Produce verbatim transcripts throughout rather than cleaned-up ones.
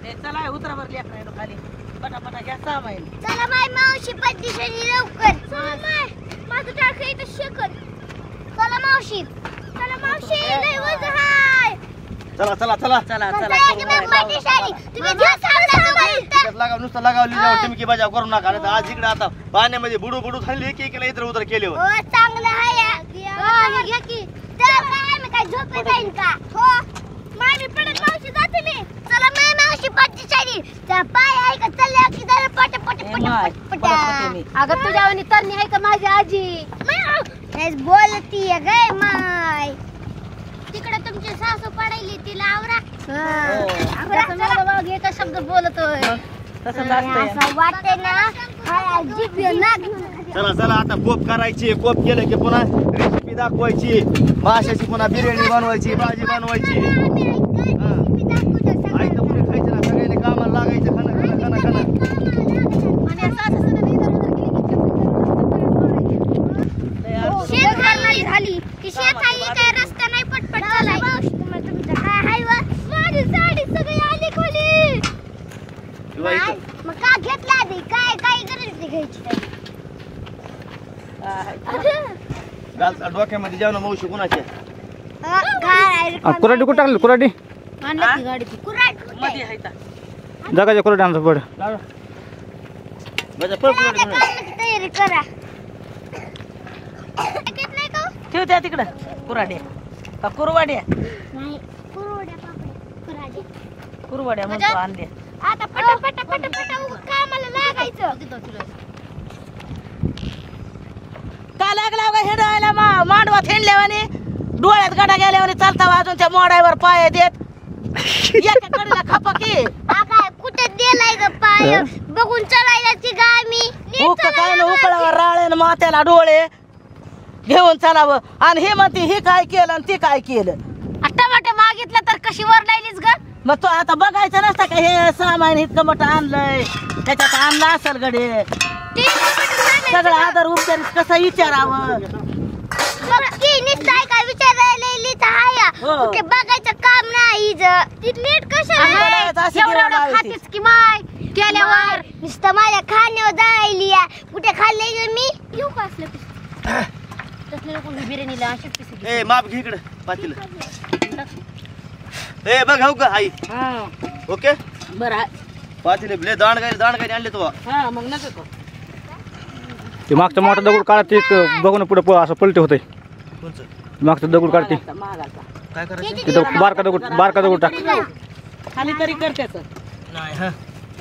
चला उतरा बर लेकरायला खाली पटापटा घ्या सामाईन. चला माय मावशी पद्धतीने लवकर. माय माझं टाक इथं शेकल. चला मावशी चला मावशी लय वज हाय. चला चला चला चला चला तुम्ही घ्या सामान. लागाव नुसतं लागावली जाऊ टिमकी बजाव करू नका. नाही तर आज इकडे आता पाण्यामध्ये बुडू बुडू खाल्ली की केलं इतर उतर केले हो. चांगलं आहे घ्या की. तर काय मी काय झोपे जाईन का? हो मामी पडत मावशी जाते मी. चला माय मावशी पद्धतीने त्या पाय आहे का चल की जरा पट पट पट पट. अगं तुझ्या वाणी तरणी आहे का माझी आजी? हेच बोलती आहे गाय माय. तिकडे तुमची सासू पडायली तिला आवरा. बघ एका शब्द बोलतोय तसं लागतंय. असं वाटते ना हाय जीभ ना घेऊन. चला चला आता कोप करायची. कोप केलं की पुन्हा रेसिपी दाखवायची. माशाची पुन्हा बिर्याणी बनवायची भाजी बनवायची. आयतं पुढे खायचं ना सगळ्यांनी कामाला लागायचं. खाणं खाणं खाणं खाणं शेत घालणारी झाली की शेत आहे काय रस्ता नाही पटपट चालाय. तुमचं काय हाय व माझी साडी सगळी आली खोली. मग का घेतला आधी काय काय गरज होती घ्यायची? गाल डोक्यामध्ये जेवण मावशी कुणाच्या कुराडी कुठं टाकली? कुराडी आणलं की गाडी कुराड मध्ये आहे का? जगाच्या कुराडी आणतो पड. माझ्या पळ कुणाला तयारी करा. घेत नाही का? ठेव त्या तिकडं कुराड्या का कुरवाड्या? नाही कुरवड्या पापड्या कुराड्या कुरवाड्या म्हणतो आणल्या. आता पटा पटा पटा पटा कामाला लागायचं. का लागला बा हेडायला मांडवा थेंडल्यावानी डोळ्यात गडा गेल्यावानी चालता अजून त्या मोडायवर पाय देत. एका कडेला खपा की काय कुठे दिलाय ग पाय बघून चलायला ती गामी. उक काय ना उकळावर राळे माथ्याला डोळे घेऊन चालावं. आणि हे म्हणते हे काय केलं आणि ते काय केलं. टमाटे मागितलं तर कशी वरडायलीच ग? मग तो आता बघायचं नसतं का हे सामान इतकं मोठं आणलंय त्याच्यात आणलं असेल गडे. सगळं आदर उपचार कसं विचारावं. काय विचारायला हो. कुठे बघायचं काम नाही. ती नीट कशाला खातेच की माय केल्यावर नुसतं माझ्या खाण्यावर जायली. कुठे खाल्ले मी येऊ का असलं बिर्याणीला अशीच पिसे. ए माप घे इकडे पातीला. ए बघ हो का आई ओके बरं पातीले ब्ले दांड काय दांड काय आणले तो. हा मग नको ते मागचं मोठा दगड काढत ते बघून पुढे असं पलटे होते. कोणचं मागचं दगड काढते काय करायचं? तिथं बारका दगड बारका दगड टाक खाली तरी करते. नाही हा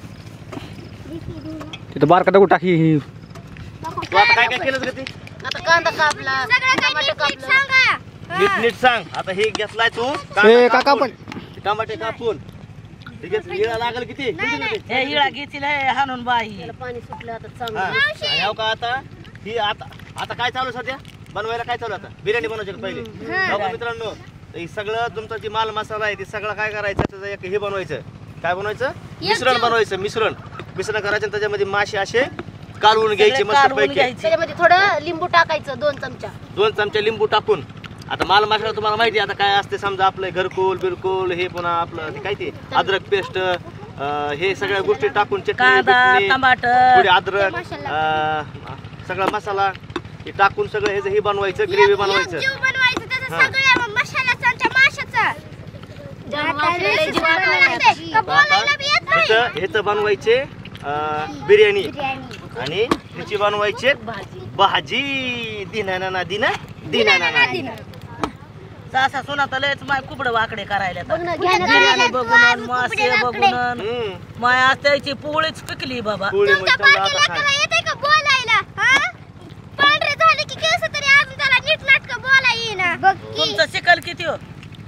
तिथं बारका दगड टाकी. तू आता काय काय केलं ग ते? आता कांदा कापला टमाटे कापलं. नीट नीट सांग. आता हे घेतलाय तू ए काका पण टमाटे कापून ठीक आहे. हिळा लागल किती? हे इळा घेतील हाणून बाई. पाणी सुटलं आता हा. चांगलं. आणि हो का आता ही आता आता काय चालू सध्या बनवायला काय चालू आता? बिर्याणी बनवायची का पहिले? हो का मित्रांनो हे सगळं तुमचा जे माल मसाला आहे ते सगळं काय करायचं त्याचं एक हे बनवायचं. काय बनवायचं? मिश्रण बनवायचं. मिश्रण मिश्रण करायचं त्याच्यामध्ये मासे असे कालवून घ्यायचे मस्त पैकी. त्याच्यामध्ये थोडं लिंबू टाकायचं दोन चमचा. दोन चमचे लिंबू टाकून. आता माल मसाला तुम्हाला माहिती आता काय असते समजा आपलं घरकुल बिलकुल हे पुन्हा आपलं काय ते अद्रक पेस्ट हे सगळ्या गोष्टी टाकून कांदा टमाटर थोडी अद्रक सगळा मसाला हे टाकून सगळं हे हे बनवायचं ग्रेव्ही बनवायचं. ह्याचं बनवायचे बिर्याणी आणि ह्याची बनवायचे भाजी. दिना ना दिना दिना ना दिना. सासा सुनाता लयच माय कुबड वाकडे करायला बिर्याणी बघून मासे बघून माय आज त्याची पोळीच पिकली बाबा. तुमचं शिकल किती हो?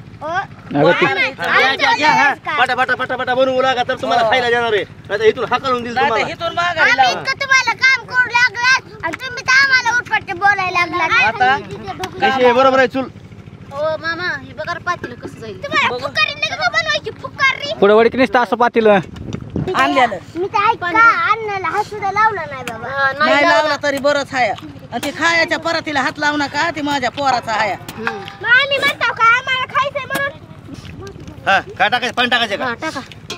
पटा पटा पटा पटा बनवू लागा तर तुम्हाला खायला जाणार आहे. नाही इथून हाकलून दिल तुम्हाला. इथून माघारी लावा. तुम्हाला काम करू लागलात आणि तुम्ही तर आम्हाला उठपट्टे बोलायला लागलात. आता कशी आहे बरोबर आहे चूल? ओ मामा हे बघा पातेलं कसं जाईल. तुम्हाला फुकारी नाही का बनवायची फुकारी? पुढे वडकी नसतं असं पातील. आणलेलं मी तर ऐका अन्नाला हात सुद्धा लावला नाही बाबा. नाही लावला तरी बरंच हाया. आणि ते खायच्या परतीला हात लावू नका. ते माझ्या पोराचा हाया. आम्ही म्हणतो का आम्हाला खायचंय म्हणून. हा काय टाकायचं? पाणी टाकायचं का? टाका.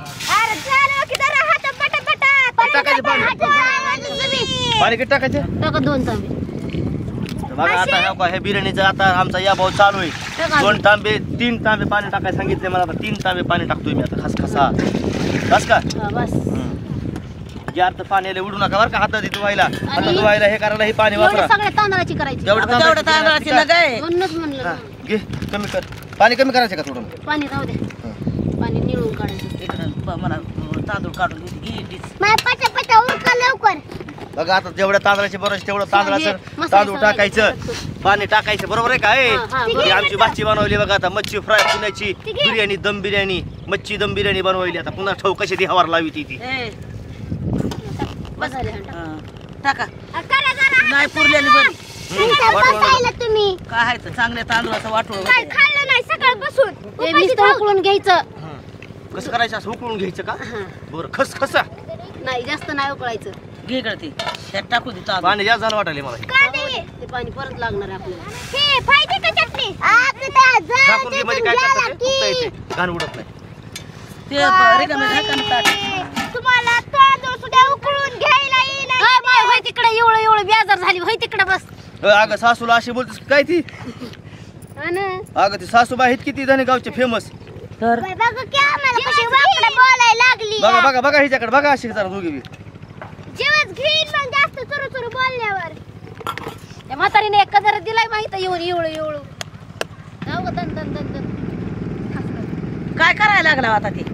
अरे झालं की जरा हात पटा पटा टाकायचे पाणी पाणी किती टाकायचं टाका दोन तांबे बघा आता हे बघा, हे बिर्याणीचं आता आमचा या भाऊ चालू आहे दोन तांबे तीन तांबे पाणी टाकायला सांगितले मला आता तीन तांबे पाणी टाकतोय मी आता खसखसा बस का हा, बस यार तर पाण्याला उडू नका बरं का हातात धुवायला हातात धुवायला हे करायला हे पाणी वापरा सगळ्या तांदळाची करायची जेवढं तेवढं तांदळाची तांदळाची नका आहे. म्हणूनच म्हणलं हा, घे कमी कर पाणी कमी करायचं का थोडं पाणी राहू दे पाणी निळून काढायचं इकडं प- मला तांदूळ काढून घे घे. माझ्या पटा पटा उरका लवकर बघा आता जेवढ्या तांदळाची बरोबर तेवढं तांदळाचं मसाले तांदूळ सगळे टाकायचं पाणी टाकायचं बरोबर आहे का ए? हा, हा, ही आमची भाजी बनवली बघा आता मच्छी फ्राय पुण्याची बिर्याणी दम बिर्याणी मच्छी दम बिर्याणी बनवली आता पुन्हा ठेव कशी ती हवार लावी ती ती ए, बस झाले हा, टाका करा जरा नाही पुरलेली बरी इथं बसायला तुम्ही काय आहे तर चांगल्या तांदूळाचं वाटोळ काय खाल्लं नाही सकाळपासून ते नुसतं उकळून घ्यायचं हं. कसं करायचं असं उकळून घ्यायचं का बरं खस खसा नाही जास्त नाही उकळायचं घे इकडे ते त्यात टाकू दे तांदूळ पाणी जास्त झालं वाटायला मला का दे ते पाणी परत लागणार आहे आपल्याला हे पाहिजे का चटणी आता त्या झाकून घे म्हणजे काय करतात ते? की फुगता येते घाण उडत नाही ते रिकामे झाकण टाक तुम्हाला तांदूळ सुद्धा उकळून घ्यायला येईल काय बाय होय तिकडे एवढं एवढं बेजार झाली होय तिकडे बस अ, अगं सासूला अशी बोलतेस काय ती अगं ती सासूबाई आहेत किती धनेगावचे फेमस तर बघा की आम्हाला कशी वाकडं बोलायला लागली बघा बघा बघा हिच्याकडे बघा अशी जरा दोघी बी जेवच घेईन मग जास्त चुरू चुरू बोलल्यावर त्या म्हातारीने एक जरा दिलाय माहित येऊन एवढं एवढं जाऊ गं, दन दन दन दन काय करायला लागला आता ते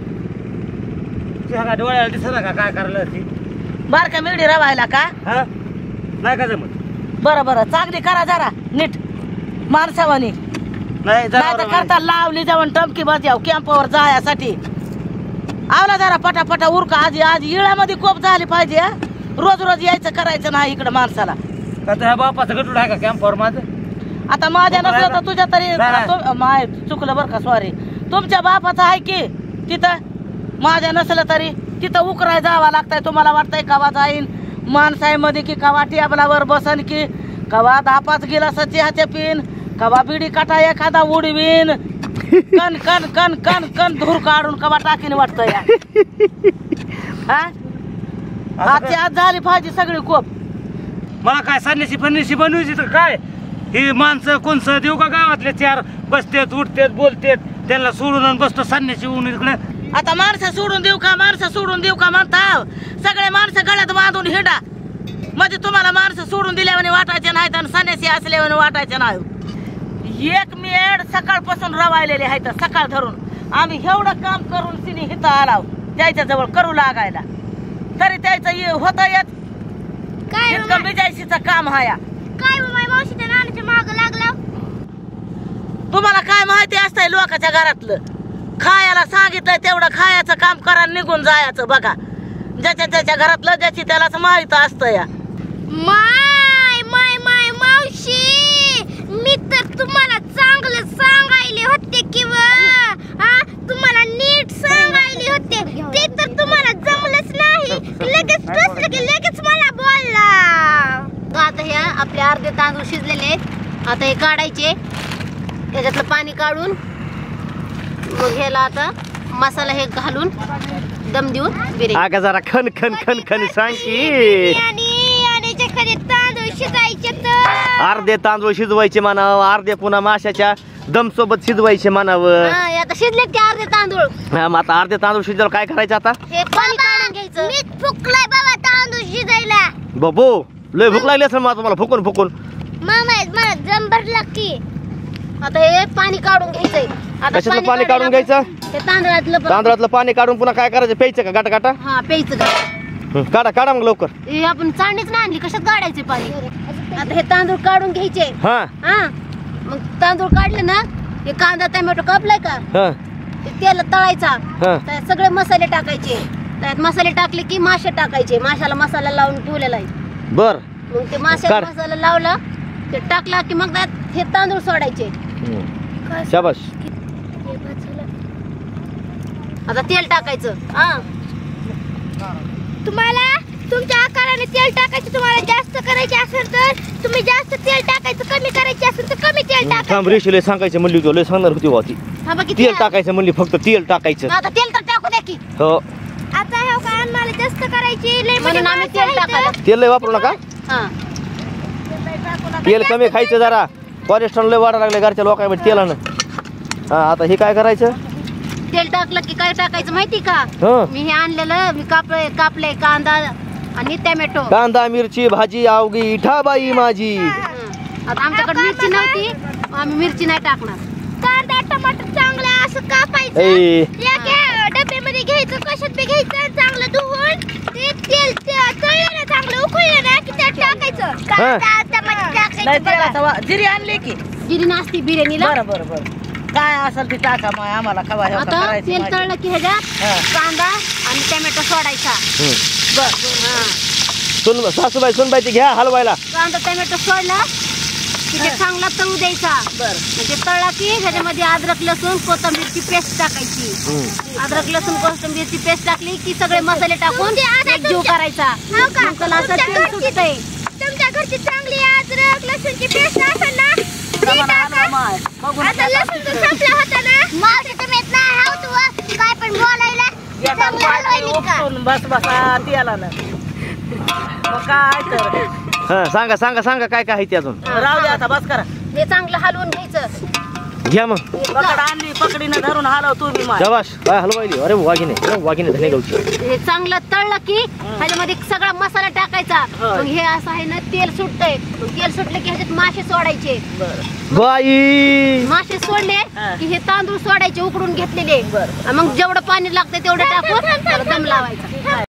डोळ्याला दिसत का काय करायला ती बारका मिरडी रवायला का हा नाही का जमत बरं बरं चांगली करा जरा नीट माणसावानी नाही नाही तर करता लावली जाऊन टमकी बजाव कॅम्पावर जायसाठी आवला जरा पटापटा उरका आधी आधी इळामध्ये कोप झाली पाहिजे हा. रोज रोज यायचं करायचं नाही इकडं माणसाला ह्या बापाचं गटूड आहे का कॅम्पवर माझं आता माझ्या नसलं तर तुझ्या तरी नाही. तुम- माय चुकलं बरं का सॉरी तुमच्या बापाचं आहे की तिथं माझ्या नसलं तरी तिथं उकराय जावं लागतंय तुम्हाला वाटतंय कवा जाईन माणसाईमध्ये की कवा टेबलावर बसन की कवा दहा पाच गिलास चहाचे पिन कवा बिडी काटा एखादा उडवीन कन कन कन कन कन धूर काढून कवा टाकीन वाटतंय हा आजची आज झाली पाहिजे सगळी कोप मला काय संन्यासी फन्यासी बनवायची तर काय ही माणसं कोणचं देऊ का गावातले चार बसतेत उठतेत बोलतेत त्यांना सोडून आणि बसतो संन्यासी होऊन इकडे आता माणसं सोडून देऊ का माणसं सोडून देऊ का म्हणता सगळे माणसं गळ्यात बांधून हिंडा म्हणजे तुम्हाला माणसं सोडून दिल्यावाने वाटायचे नाहीत आणि संन्यासी असल्यावाने वाटायचे नाही एक मेड सकाळपासून रवायलेले आहेत सकाळ धरून आम्ही एवढं काम करून तिने हिथं आलाव त्याच्या जवळ करू लागायला तरी त्याचं होत येत काय इतकं बिजायशीचं काम हाया काय माय मावशी त्या नानाच्या माग लागला तुम्हाला काय माहिती असतंय लोकांच्या घरातलं खायला सांगितलंय तेवढं खायचं काम करा निघून जायचं बघा ज्याच्या त्याच्या घरातलं ज्याची त्यालाच माहित असतं या माय माय माय मावशी मी तर तुम्हाला चांगलं सांगायले होते किंवा हा तुम्हाला नीट सांगायले होते ते तर तुम्हाला जमलंच नाही लगेच टोचलं की लगेच मला बोलला आता हे आपले अर्धे तांदूळ शिजलेले आहेत आता हे काढायचे त्याच्यातलं पाणी काढून मग ह्याला आता मसाला हे घालून दम देऊन बिर्याणी अगं जरा खन खन खन खन सांग की आणि आणि त्याच्याकडे तांदूळ शिजायचे तर अर्धे तांदूळ शिजवायचे म्हणावं अर्धे पुन्हा माशाच्या दम सोबत शिजवायचे म्हणावं हा, हे आता शिजलेत की अर्धे तांदूळ हा, मग आता अर्धे तांदूळ शिजल्यावर काय करायचं आता हे पाणी काढून घ्यायचं मी फुकलाय बाबा तांदूळ शिजायला बाबो लय भूक लागली असेल मला तुम्हाला फुकून फुकून मामा मला जम भरला की आता हे पाणी काढून घ्यायचंय आता कशाचं पाणी काढून काढलं घ्यायचं आपण ते तांदळातलं पण- तांदळातलं पाणी काढून पुन्हा काय करायचं प्यायचं का गाटा गाटा हा प्यायचं का हं, काढा काढा मग लवकर हे आपण चांडीच नाही आणली कशात काढायचे पाणी आता हे तांदूळ काढून घ्यायचे हा हा मग तांदूळ काढले ना हे कांदा टोमॅटो कापलाय का हा ते तेल तळायचा हा त्यात सगळे मसाले टाकायचे त्यात मसाले टाकले की मासे टाकायचे माशाला मसाला लावून ठेवलेला आहे बर मग ते माशाला काढ. मसाला लावला ते टाकला की मग त्यात हे तांदूळ सोडायचे हं. शाबास आता तेल टाकायचं हा तुम्हाला तुमच्या आकाराने तेल टाकायचं तुम्हाला जास्त करायचे असेल तर तुम्ही जास्त तेल टाकायचं कमी करायचे असेल तर कमी तेल थांब टाकायचं रेशीला सांगायचं म्हणली होती लय सांगणार होती होती हा बघ किती तेल आहे. टाकायचं म्हणली फक्त तेल टाकायचं आता तेल तर टाकू दे की हो आता हे का आम्हाला जास्त करायची लय म्हणून आम्ही तेल टाकायला तेल लय वापरू नका हा तेल कमी खायचं जरा कोलेस्ट्रॉल लय वाढायला लागले घरच्या लोकांमध्ये तेलानं हा आता हे काय करायचं तेल टाकलं की काय टाकायचं माहिती का हं. मी हे आणलेलं मी कापले कापले कांदा आणि टोमॅटो कांदा मिरची भाजी अवघी इठाबाई माझी आता आमच्याकडे मिरची नव्हती आम्ही मिरची नाही टाकणार कांदा टमाटर चांगला असं कापायचं ए. एका डब्यामध्ये घ्यायचं कशात बी घ्यायचं चांगलं धुवून ते तेल ते- तळलं ना चांगलं उकळलं ना की त्यात टाकायचं कांदा टमाटर नाही टाकायचं तेलाचा बघा. वा- जिरी आणली की जिरी नासती बिर्याणीला बरं बरं बरं काय असेल ती टाका मग आम्हाला खवा हे आता करायची तेल माझी. तळलं की ह्याच्यात हा. कांदा आणि टोमॅटो सोडायचा हं. बरं हा. सुन सासूबाई सुनबाई घ्या हलवायला कांदा टोमॅटो सोडला की ते चांगला तळू द्यायचा बरं म्हणजे तळला की ह्याच्यामध्ये अद्रक लसूण कोथिंबीरची पेस्ट टाकायची हं. अद्रक लसूण कोथिंबीरची पेस्ट टाकली की सगळे मसाले टाकून एक जीव करायचा हो का? मग त्याला असं तुमच्या तेल घरची- सुटतंय तुमच्या घरची चांगली अद्रक लसूणची पेस्ट असेल ना ती प्रमाण टाका. आणा माय. बघून आता लसूण तर संपला होता ना मावशी तुम्ही येत नाही हाव तू काय पण बोलायला एका चांगलं पाठी हलवायली का? उपटून बस बसा तेलानं मग काय तर हा सांगा सांगा सांगा काय काय आहे ते अजून राहू दे आता बस करा हे चांगलं हलवून घ्यायचं घ्या मग पकड आणली पकडीनं धरून हालव तू बी माय शबाश काय हलवायली अरे वाघिने वाघिने धने गवची हे चांगलं तळलं की ह्याच्यामध्ये सगळा मसाला टाकायचा होय. मग हे असं आहे ना तेल सुटतंय मग तेल सुटलं की ह्याच्यात मासे सोडायचे बरं बाई मासे सोडले हा. की हे तांदूळ सोडायचे उकडून घेतलेले बरं. आणि मग जेवढं पाणी लागतं तेवढं टाकून त्याला दम लावायचा